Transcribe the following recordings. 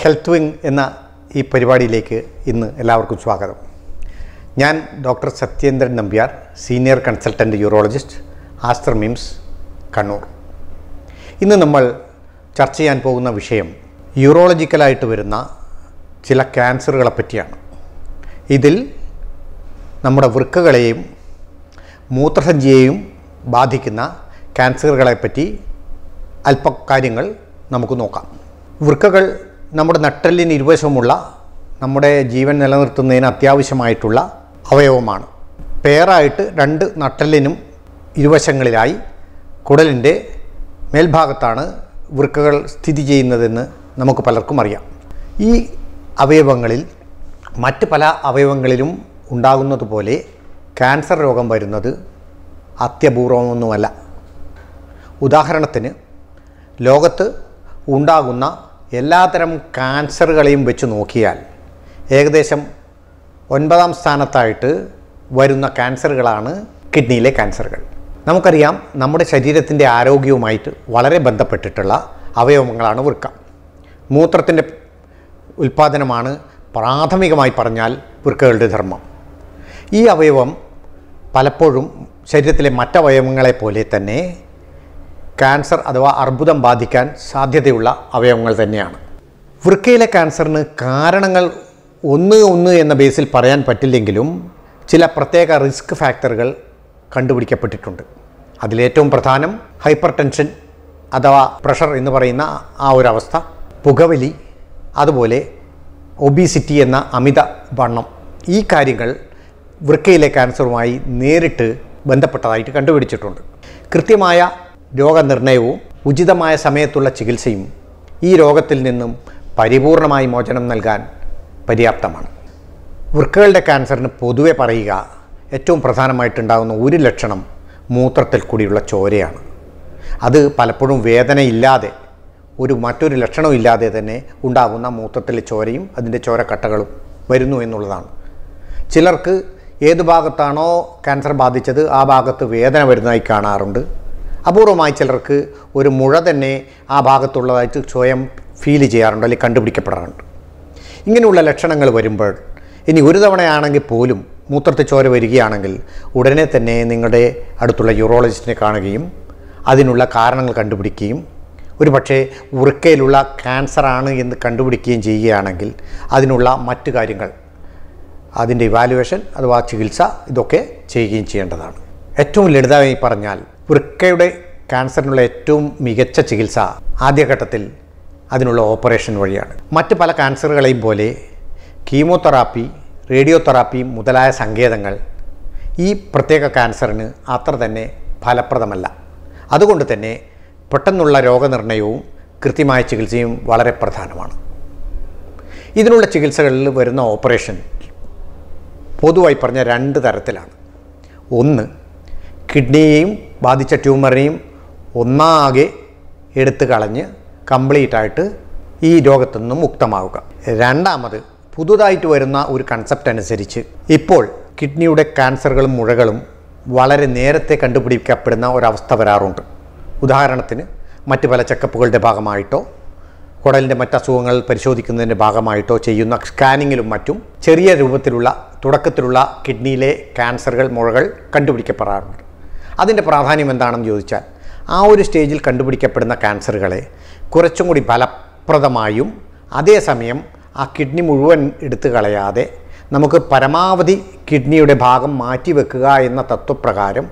Health wing എന്ന ഈ പരിപാടിയിലേക്ക് ഇന്ന് എല്ലാവർക്കും സ്വാഗതം. ഞാൻ doctor Sathyendran Nambiar, senior consultant urologist, Aster MIMS, Kannur. ഇന്ന് നമ്മൾ ചർച്ച ചെയ്യാൻ പോകുന്ന വിഷയം യൂറോളജിക്കലായിട്ട് വരുന്ന ചില ക്യാൻസറുകളെ പറ്റിയാണ്. ഇതിൽ നമ്മുടെ വൃക്കകളെയും മൂത്രസഞ്ചിയെയും ബാധിക്കുന്ന ക്യാൻസറുകളെപ്പറ്റി അല്പ കാര്യങ്ങൾ നമുക്ക് നോക്കാം. വൃക്കകൾ നമ്മുടെ നട്ടെല്ലിന് ഇരുവശവുമുള്ള നമ്മുടെ ജീവൻ നിലനിർത്തുന്നതിന് അത്യാവശ്യമായിട്ടുള്ള അവയവമാണ്. പേറായിട്ട് രണ്ട് നട്ടെല്ലിനും ഇരുവശങ്ങളിലായി കുടലിൻ്റെ മേൽഭാഗത്താണ് വൃക്കകൾ സ്ഥിതി ചെയ്യുന്നതെന്ന് നമുക്ക് പലർക്കും അറിയാം. ഈ അവയവങ്ങളിൽ മറ്റ് പല അവയവങ്ങളിലും ഉണ്ടാകുന്നത് പോലെ ക്യാൻസർ രോഗം വരുന്നത് അത്യപൂർവമൊന്നുമല്ല. ഉദാഹരണത്തിന്, ലോകത്ത് ഉണ്ടാകുന്ന എല്ലാത്തരം ക്യാൻസറുകളെയും വെച്ച് നോക്കിയാൽ ഏകദേശം 9ാം സ്ഥാനത്തായിട്ട് വരുന്ന ക്യാൻസറുകളാണ് കിഡ്നിയിലെ ക്യാൻസറുകൾ. നമുക്കറിയാം, നമ്മുടെ ശരീരത്തിൻ്റെ ആരോഗ്യവുമായിട്ട് വളരെ ബന്ധപ്പെട്ടിട്ടുള്ള അവയവങ്ങളാണ് വൃക്ക. മൂത്രത്തിൻ്റെ ഉൽപ്പാദനമാണ് പ്രാഥമികമായി പറഞ്ഞാൽ വൃക്കകളുടെ ധർമ്മം. ഈ അവയവം പലപ്പോഴും ശരീരത്തിലെ മറ്റവയവങ്ങളെ പോലെ തന്നെ ക്യാൻസർ അഥവാ അർബുദം ബാധിക്കാൻ സാധ്യതയുള്ള അവയവങ്ങൾ തന്നെയാണ്. വൃക്കയിലെ ക്യാൻസറിന് കാരണങ്ങൾ ഒന്ന് എന്ന ബേസിൽ പറയാൻ പറ്റില്ലെങ്കിലും ചില പ്രത്യേക റിസ്ക് ഫാക്ടറുകൾ കണ്ടുപിടിക്കപ്പെട്ടിട്ടുണ്ട്. അതിലേറ്റവും പ്രധാനം ഹൈപ്പർ ടെൻഷൻ അഥവാ പ്രഷർ എന്ന് പറയുന്ന ആ ഒരവസ്ഥ, പുകവലി, അതുപോലെ ഒബീസിറ്റി എന്ന അമിത വണ്ണം. ഈ കാര്യങ്ങൾ വൃക്കയിലെ ക്യാൻസറുമായി നേരിട്ട് ബന്ധപ്പെട്ടതായിട്ട് കണ്ടുപിടിച്ചിട്ടുണ്ട്. കൃത്യമായ രോഗനിർണയവും ഉചിതമായ സമയത്തുള്ള ചികിത്സയും ഈ രോഗത്തിൽ നിന്നും പരിപൂർണമായി മോചനം നൽകാൻ പര്യാപ്തമാണ്. വൃക്കകളുടെ ക്യാൻസറിന് പൊതുവെ പറയുക, ഏറ്റവും പ്രധാനമായിട്ടുണ്ടാകുന്ന ഒരു ലക്ഷണം മൂത്രത്തിൽ കൂടിയുള്ള ചോരയാണ്. അത് പലപ്പോഴും വേദനയില്ലാതെ, മറ്റൊരു ലക്ഷണവും ഇല്ലാതെ തന്നെ ഉണ്ടാകുന്ന മൂത്രത്തിലെ ചോരയും അതിൻ്റെ ചോരക്കട്ടകളും വരുന്നു എന്നുള്ളതാണ്. ചിലർക്ക് ഏത് ഭാഗത്താണോ ക്യാൻസർ ബാധിച്ചത് ആ ഭാഗത്ത് വേദന വരുന്നതായി കാണാറുണ്ട്. അപൂർവമായി ചിലർക്ക് ഒരു മുഴ തന്നെ ആ ഭാഗത്തുള്ളതായിട്ട് സ്വയം ഫീൽ ചെയ്യാറുണ്ട്, അല്ലെങ്കിൽ കണ്ടുപിടിക്കപ്പെടാറുണ്ട്. ഇങ്ങനെയുള്ള ലക്ഷണങ്ങൾ വരുമ്പോൾ, ഇനി ഒരു തവണയാണെങ്കിൽ പോലും മൂത്രത്തിൽ ചോര വരികയാണെങ്കിൽ ഉടനെ തന്നെ നിങ്ങളുടെ അടുത്തുള്ള യൂറോളജിസ്റ്റിനെ കാണുകയും അതിനുള്ള കാരണങ്ങൾ കണ്ടുപിടിക്കുകയും ഒരുപക്ഷെ വൃക്കയിലുള്ള ക്യാൻസറാണ് എന്ന് കണ്ടുപിടിക്കുകയും ചെയ്യുകയാണെങ്കിൽ അതിനുള്ള മറ്റു കാര്യങ്ങൾ, അതിൻ്റെ ഇവാലുവേഷൻ അഥവാ ചികിത്സ, ഇതൊക്കെ ചെയ്യുകയും ചെയ്യേണ്ടതാണ്. ഏറ്റവും ലളിതമായി പറഞ്ഞാൽ വൃക്കയുടെ ക്യാൻസറിനുള്ള ഏറ്റവും മികച്ച ചികിത്സ ആദ്യഘട്ടത്തിൽ അതിനുള്ള ഓപ്പറേഷൻ വഴിയാണ്. മറ്റ് പല ക്യാൻസറുകളെയും പോലെ കീമോതെറാപ്പി, റേഡിയോതെറാപ്പി മുതലായ സങ്കേതങ്ങൾ ഈ പ്രത്യേക ക്യാൻസറിന് അത്ര തന്നെ ഫലപ്രദമല്ല. അതുകൊണ്ട് തന്നെ പെട്ടെന്നുള്ള രോഗനിർണയവും കൃത്യമായ ചികിത്സയും വളരെ പ്രധാനമാണ്. ഇതിനുള്ള ചികിത്സകളിൽ വരുന്ന ഓപ്പറേഷൻ പൊതുവായി പറഞ്ഞ 2 തരത്തിലാണ്. ഒന്ന്, കിഡ്നിയെയും ബാധിച്ച ട്യൂമറിനെയും ഒന്നാകെ എടുത്തു കളഞ്ഞ് കംപ്ലീറ്റായിട്ട് ഈ രോഗത്തു നിന്നും മുക്തമാവുക. രണ്ടാമത്, പുതുതായിട്ട് വരുന്ന ഒരു കൺസെപ്റ്റ് അനുസരിച്ച് ഇപ്പോൾ കിഡ്നിയുടെ ക്യാൻസറുകളും മുഴകളും വളരെ നേരത്തെ കണ്ടുപിടിക്കപ്പെടുന്ന ഒരവസ്ഥ വരാറുണ്ട്. ഉദാഹരണത്തിന്, മറ്റ് പല ചെക്കപ്പുകളുടെ ഭാഗമായിട്ടോ കുടലിൻ്റെ മറ്റസുഖങ്ങൾ പരിശോധിക്കുന്നതിൻ്റെ ഭാഗമായിട്ടോ ചെയ്യുന്ന സ്കാനിങ്ങിലും മറ്റും ചെറിയ രൂപത്തിലുള്ള തുടക്കത്തിലുള്ള കിഡ്നിയിലെ ക്യാൻസറുകൾ, മുഴകൾ കണ്ടുപിടിക്കപ്പെടാറുണ്ട്. അതിൻ്റെ പ്രാധാന്യം എന്താണെന്ന് ചോദിച്ചാൽ, ആ ഒരു സ്റ്റേജിൽ കണ്ടുപിടിക്കപ്പെടുന്ന ക്യാൻസറുകളെ കുറച്ചും കൂടി ഫലപ്രദമായും അതേസമയം ആ കിഡ്നി മുഴുവൻ എടുത്തു കളയാതെ നമുക്ക് പരമാവധി കിഡ്നിയുടെ ഭാഗം മാറ്റിവെക്കുക എന്ന തത്വപ്രകാരം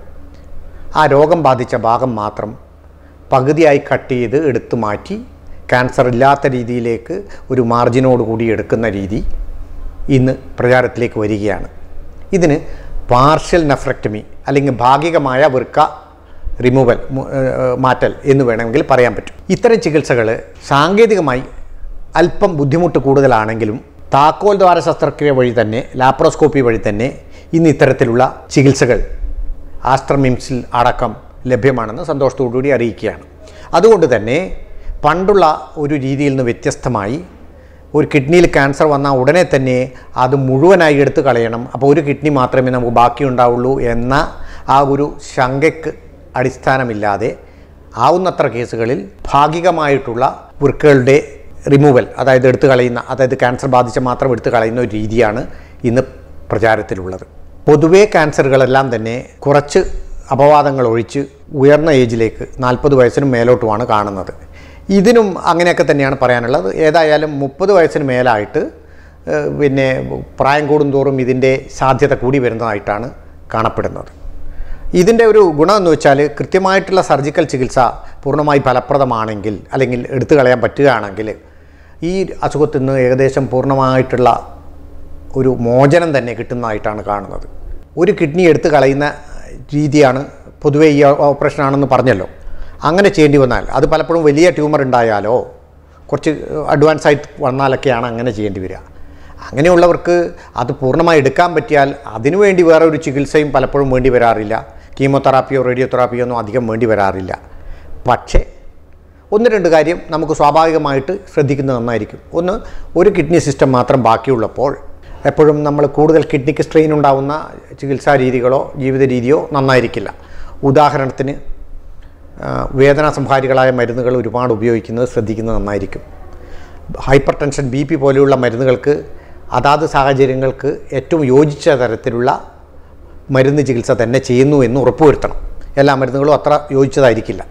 ആ രോഗം ബാധിച്ച ഭാഗം മാത്രം പകുതിയായി കട്ട് ചെയ്ത് എടുത്തു മാറ്റി ക്യാൻസർ ഇല്ലാത്ത രീതിയിലേക്ക് ഒരു മാർജിനോടുകൂടി എടുക്കുന്ന രീതി ഇന്ന് പ്രചാരത്തിലേക്ക് വരികയാണ്. ഇതിന് പാർഷ്യൽ നെഫ്രക്ടമി അല്ലെങ്കിൽ ഭാഗികമായ വൃക്ക റിമൂവൽ, മാറ്റൽ എന്ന് വേണമെങ്കിൽ പറയാൻ പറ്റും. ഇത്തരം ചികിത്സകൾ സാങ്കേതികമായി അല്പം ബുദ്ധിമുട്ട് കൂടുതലാണെങ്കിലും താക്കോൽ ദ്വാര ശസ്ത്രക്രിയ വഴി തന്നെ, ലാപ്രോസ്കോപ്പി വഴി തന്നെ ഇന്ന് ഇത്തരത്തിലുള്ള ചികിത്സകൾ ആസ്റ്റർ മിംസിൽ അടക്കം ലഭ്യമാണെന്ന് സന്തോഷത്തോടുകൂടി അറിയിക്കുകയാണ്. അതുകൊണ്ട് തന്നെ പണ്ടുള്ള ഒരു രീതിയിൽ നിന്ന് വ്യത്യസ്തമായി ഒരു കിഡ്നിയിൽ ക്യാൻസർ വന്നാൽ ഉടനെ തന്നെ അത് മുഴുവനായി എടുത്തു കളയണം, അപ്പോൾ ഒരു കിഡ്നി മാത്രമേ നമുക്ക് ബാക്കിയുണ്ടാവുള്ളൂ എന്ന ആ ഒരു ശങ്കയ്ക്ക് അടിസ്ഥാനമില്ലാതെ ആവുന്നത്ര കേസുകളിൽ ഭാഗികമായിട്ടുള്ള വൃക്കകളുടെ റിമൂവൽ, അതായത് എടുത്തു കളയുന്ന, അതായത് ക്യാൻസർ ബാധിച്ച മാത്രം എടുത്തു കളയുന്ന ഒരു രീതിയാണ് ഇന്ന് പ്രചാരത്തിലുള്ളത്. പൊതുവേ ക്യാൻസറുകളെല്ലാം തന്നെ കുറച്ച് അപവാദങ്ങൾ ഒഴിച്ച് ഉയർന്ന ഏജിലേക്ക് 40 വയസ്സിനും മേലോട്ടുമാണ് കാണുന്നത്. ഇതിനും അങ്ങനെയൊക്കെ തന്നെയാണ് പറയാനുള്ളത്. ഏതായാലും 30 വയസ്സിന് മേലായിട്ട് പിന്നെ പ്രായം കൂടുന്തോറും ഇതിൻ്റെ സാധ്യത കൂടി വരുന്നതായിട്ടാണ് കാണപ്പെടുന്നത്. ഇതിൻ്റെ ഒരു ഗുണമെന്ന് വെച്ചാൽ കൃത്യമായിട്ടുള്ള സർജിക്കൽ ചികിത്സ പൂർണ്ണമായി ഫലപ്രദമാണെങ്കിൽ, അല്ലെങ്കിൽ എടുത്തു കളയാൻ പറ്റുകയാണെങ്കിൽ ഈ അസുഖത്തിൽ നിന്ന് ഏകദേശം പൂർണ്ണമായിട്ടുള്ള ഒരു മോചനം തന്നെ കിട്ടുന്നതായിട്ടാണ് കാണുന്നത്. ഒരു കിഡ്നി എടുത്തു കളയുന്ന രീതിയാണ് പൊതുവേ ഈ ഓപ്പറേഷനാണെന്ന് പറഞ്ഞല്ലോ. അങ്ങനെ ചെയ്യേണ്ടി വന്നാൽ അത് പലപ്പോഴും വലിയ ട്യൂമർ ഉണ്ടായാലോ കുറച്ച് അഡ്വാൻസ് ആയിട്ട് വന്നാലൊക്കെയാണ് അങ്ങനെ ചെയ്യേണ്ടി വരിക. അങ്ങനെയുള്ളവർക്ക് അത് പൂർണ്ണമായി എടുക്കാൻ പറ്റിയാൽ അതിനുവേണ്ടി വേറെ ഒരു ചികിത്സയും പലപ്പോഴും വേണ്ടി വരാറില്ല. കീമോതെറാപ്പിയോ റേഡിയോതെറാപ്പിയോ ഒന്നും അധികം വേണ്ടി വരാറില്ല. പക്ഷേ 1-2 കാര്യം നമുക്ക് സ്വാഭാവികമായിട്ട് ശ്രദ്ധിക്കുന്നത് നന്നായിരിക്കും. ഒന്ന്, ഒരു കിഡ്നി സിസ്റ്റം മാത്രം ബാക്കിയുള്ളപ്പോൾ എപ്പോഴും നമ്മൾ കൂടുതൽ കിഡ്നിക്ക് സ്ട്രെയിൻ ഉണ്ടാകുന്ന ചികിത്സാ രീതികളോ ജീവിത രീതിയോ നന്നായിരിക്കില്ല. ഉദാഹരണത്തിന് വേദന സംഹാരികളായ മരുന്നുകൾ ഒരുപാട് ഉപയോഗിക്കുന്നത് ശ്രദ്ധിക്കുന്നത് നന്നായിരിക്കും. ഹൈപ്പർ ടെൻഷൻ, BP പോലെയുള്ള മരുന്നുകൾക്ക് അതാത് സാഹചര്യങ്ങൾക്ക് ഏറ്റവും യോജിച്ച തരത്തിലുള്ള മരുന്ന് ചികിത്സ തന്നെ ചെയ്യുന്നു എന്ന് ഉറപ്പുവരുത്തണം. എല്ലാ മരുന്നുകളും അത്ര യോജിച്ചതായിരിക്കില്ല.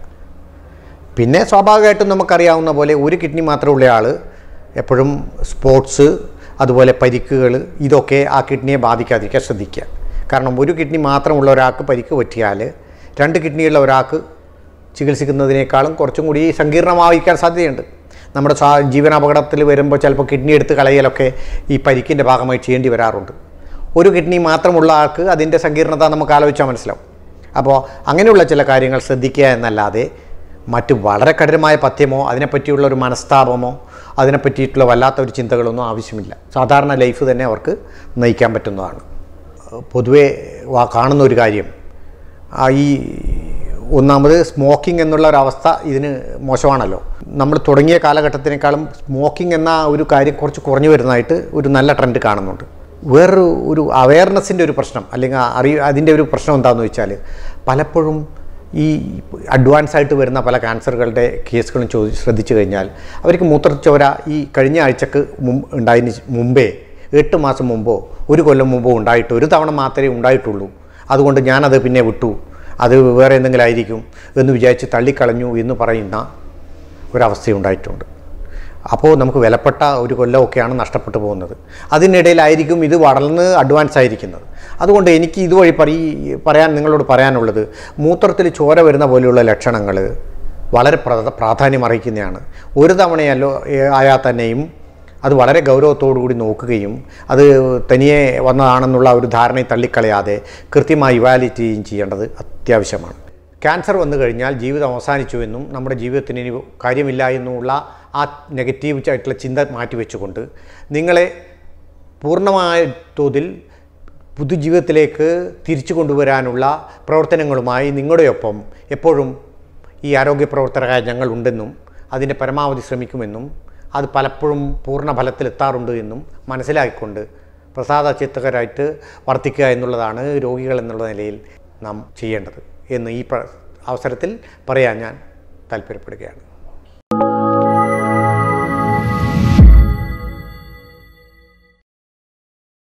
പിന്നെ സ്വാഭാവികമായിട്ടും നമുക്കറിയാവുന്ന പോലെ ഒരു കിഡ്നി മാത്രമുള്ള ആൾ എപ്പോഴും സ്പോർട്സ്, അതുപോലെ പരിക്കുകൾ, ഇതൊക്കെ ആ കിഡ്നിയെ ബാധിക്കാതിരിക്കാൻ ശ്രദ്ധിക്കുക. കാരണം ഒരു കിഡ്നി മാത്രമുള്ള ഒരാൾക്ക് പരിക്ക് പറ്റിയാൽ 2 കിഡ്നിയുള്ള ഒരാൾക്ക് ചികിത്സിക്കുന്നതിനേക്കാളും കുറച്ചും കൂടി സങ്കീർണമായിരിക്കാൻ സാധ്യതയുണ്ട്. നമ്മുടെ ജീവനാപകടത്തിൽ വരുമ്പോൾ ചിലപ്പോൾ കിഡ്നി എടുത്ത് കളയലൊക്കെ ഈ പരിക്കിൻ്റെ ഭാഗമായി ചെയ്യേണ്ടി വരാറുണ്ട്. ഒരു കിഡ്നി മാത്രമുള്ള ആൾക്ക് അതിൻ്റെ സങ്കീർണത നമുക്ക് ആലോചിച്ചാൽ മനസ്സിലാവും. അപ്പോൾ അങ്ങനെയുള്ള ചില കാര്യങ്ങൾ ശ്രദ്ധിക്കുക എന്നല്ലാതെ മറ്റ് വളരെ കഠിനമായ പഥ്യമോ അതിനെപ്പറ്റിയുള്ള ഒരു മനസ്താപമോ അതിനെപ്പറ്റിയിട്ടുള്ള വല്ലാത്ത ഒരു ചിന്തകളൊന്നും ആവശ്യമില്ല. സാധാരണ ലൈഫ് തന്നെ അവർക്ക് നയിക്കാൻ പറ്റുന്നതാണ്. പൊതുവേ കാണുന്ന ഒരു കാര്യം, ഈ ഒന്നാമത് സ്മോക്കിംഗ് എന്നുള്ള ഒരവസ്ഥ ഇതിന് മോശമാണല്ലോ. നമ്മൾ തുടങ്ങിയ കാലഘട്ടത്തിനേക്കാളും സ്മോക്കിംഗ് എന്ന ഒരു കാര്യം കുറച്ച് കുറഞ്ഞു വരുന്നതായിട്ട് ഒരു നല്ല ട്രെൻഡ് കാണുന്നുണ്ട്. വേറൊരു അവയർനെസ്സിൻ്റെ ഒരു പ്രശ്നം, അല്ലെങ്കിൽ അതിൻ്റെ ഒരു പ്രശ്നം എന്താണെന്ന് വെച്ചാൽ പലപ്പോഴും ഈ അഡ്വാൻസ് ആയിട്ട് വരുന്ന പല ക്യാൻസറുകളുടെ കേസുകളും ശ്രദ്ധിച്ചു കഴിഞ്ഞാൽ അവർക്ക് മൂത്രച്ചോര ഈ കഴിഞ്ഞ ആഴ്ചക്ക് ഉണ്ടായതിന് മുമ്പേ 8 മാസം മുമ്പോ 1 കൊല്ലം മുമ്പോ ഉണ്ടായിട്ട് 1 തവണ മാത്രമേ ഉണ്ടായിട്ടുള്ളൂ, അതുകൊണ്ട് ഞാനത് പിന്നെ വിട്ടു, അത് വേറെ എന്തെങ്കിലും ആയിരിക്കും എന്ന് വിചാരിച്ച് തള്ളിക്കളഞ്ഞു എന്ന് പറയുന്ന ഒരവസ്ഥയുണ്ടായിട്ടുണ്ട്. അപ്പോൾ നമുക്ക് വിലപ്പെട്ട 1 കൊല്ലമൊക്കെയാണ് നഷ്ടപ്പെട്ടു പോകുന്നത്. അതിനിടയിലായിരിക്കും ഇത് വളർന്ന് അഡ്വാൻസ് ആയിരിക്കുന്നത്. അതുകൊണ്ട് എനിക്ക് ഇതുവഴി നിങ്ങളോട് പറയാനുള്ളത്, മൂത്രത്തിൽ ചോര വരുന്ന പോലെയുള്ള ലക്ഷണങ്ങൾ വളരെ പ്രാധാന്യം അർഹിക്കുന്നതാണ്. 1 തവണയല്ലോ ആയാൽ തന്നെയും അത് വളരെ ഗൗരവത്തോടുകൂടി നോക്കുകയും അത് തനിയെ വന്നതാണെന്നുള്ള ഒരു ധാരണയെ തള്ളിക്കളയാതെ കൃത്യമായി ഇവാലുവേറ്റ് ചെയ്യേണ്ടത് അത്യാവശ്യമാണ്. ക്യാൻസർ വന്നു കഴിഞ്ഞാൽ ജീവിതം അവസാനിച്ചു എന്നും നമ്മുടെ ജീവിതത്തിന് ഇനി കാര്യമില്ല എന്നുമുള്ള ആ നെഗറ്റീവ് ആയിട്ടുള്ള ചിന്ത മാറ്റിവെച്ചുകൊണ്ട് നിങ്ങളെ പൂർണ്ണമായ തോതിൽ പുതുജീവിതത്തിലേക്ക് തിരിച്ചു കൊണ്ടുവരാനുള്ള പ്രവർത്തനങ്ങളുമായി നിങ്ങളുടെയൊപ്പം എപ്പോഴും ഈ ആരോഗ്യ പ്രവർത്തകരായ ഞങ്ങളുണ്ടെന്നും അതിൻ്റെ പരമാവധി ശ്രമിക്കുമെന്നും അത് പലപ്പോഴും പൂർണ്ണ ഫലത്തിലെത്താറുണ്ട് എന്നും മനസ്സിലാക്കിക്കൊണ്ട് പ്രസാദചിത്തകരായിട്ട് വർത്തിക്കുക എന്നുള്ളതാണ് രോഗികൾ എന്നുള്ള നിലയിൽ നാം ചെയ്യേണ്ടത് എന്ന് ഈ അവസരത്തിൽ പറയാൻ ഞാൻ താല്പര്യപ്പെടുകയാണ്.